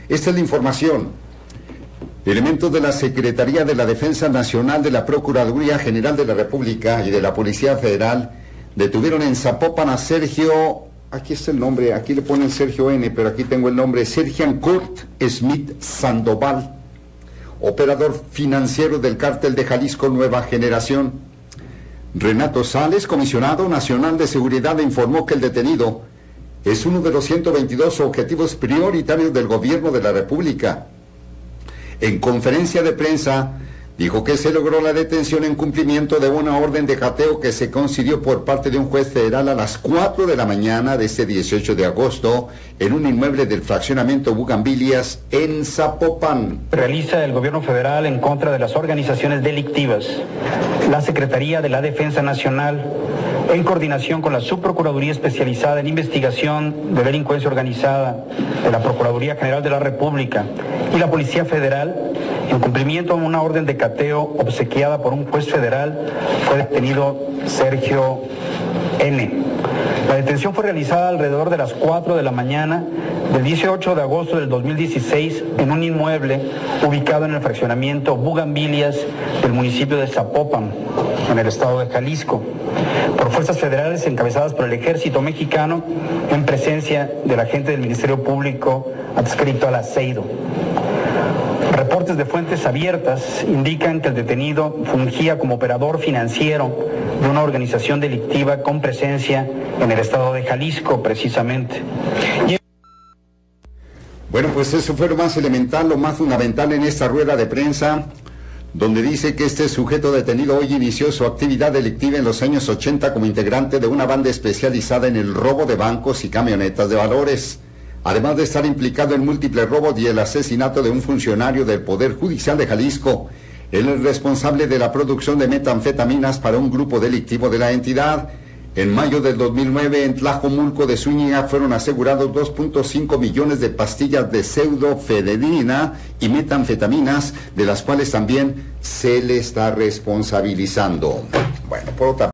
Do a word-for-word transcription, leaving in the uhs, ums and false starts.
Esta es la información. Elementos de la Secretaría de la Defensa Nacional, de la Procuraduría General de la República y de la Policía Federal detuvieron en Zapopan a Sergio, aquí está el nombre, aquí le ponen Sergio N, pero aquí tengo el nombre, Sergian Kurt Smith Sandoval, operador financiero del Cártel de Jalisco Nueva Generación. Renato Sales, comisionado nacional de seguridad, informó que el detenido es uno de los ciento veintidós objetivos prioritarios del gobierno de la República. En conferencia de prensa, dijo que se logró la detención en cumplimiento de una orden de cateo que se concedió por parte de un juez federal a las cuatro de la mañana de este dieciocho de agosto en un inmueble del fraccionamiento Bugambilias en Zapopan. Realiza el gobierno federal en contra de las organizaciones delictivas. La Secretaría de la Defensa Nacional, en coordinación con la Subprocuraduría Especializada en Investigación de Delincuencia Organizada de la Procuraduría General de la República y la Policía Federal, en cumplimiento a una orden de cateo obsequiada por un juez federal, fue detenido Sergio N. La detención fue realizada alrededor de las cuatro de la mañana del dieciocho de agosto del dos mil dieciséis en un inmueble ubicado en el fraccionamiento Bugambilias del municipio de Zapopan, en el estado de Jalisco, por fuerzas federales encabezadas por el Ejército Mexicano en presencia del agente del Ministerio Público adscrito al ASEIDO. Reportes de fuentes abiertas indican que el detenido fungía como operador financiero de una organización delictiva con presencia en el estado de Jalisco, precisamente. Y... Bueno, pues eso fue lo más elemental, lo más fundamental en esta rueda de prensa, donde dice que este sujeto detenido hoy inició su actividad delictiva en los años ochenta como integrante de una banda especializada en el robo de bancos y camionetas de valores, además de estar implicado en múltiples robos y el asesinato de un funcionario del Poder Judicial de Jalisco. Él es responsable de la producción de metanfetaminas para un grupo delictivo de la entidad. En mayo del dos mil nueve, en Tlajomulco de Zúñiga, fueron asegurados dos punto cinco millones de pastillas de pseudofedrina y metanfetaminas, de las cuales también se le está responsabilizando. Bueno, por otra